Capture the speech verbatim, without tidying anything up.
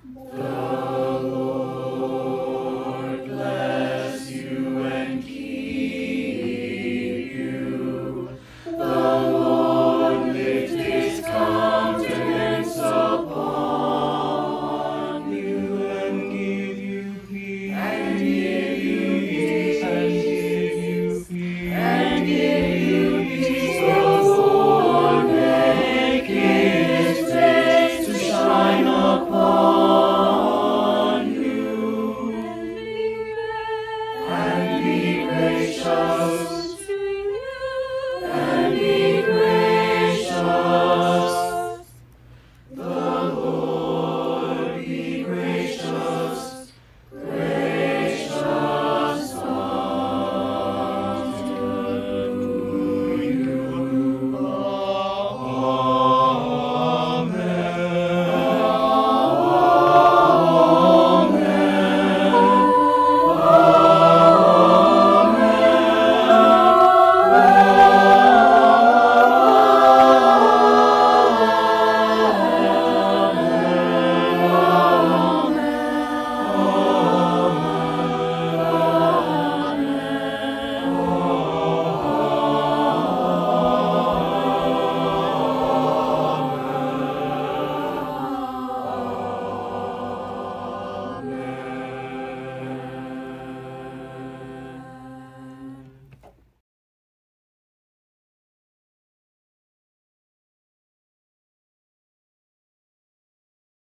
The Lord bless you and keep you. The Lord lift his countenance upon you and give you peace. And give you peace. And give you peace. And give you peace. The Lord make his face to shine upon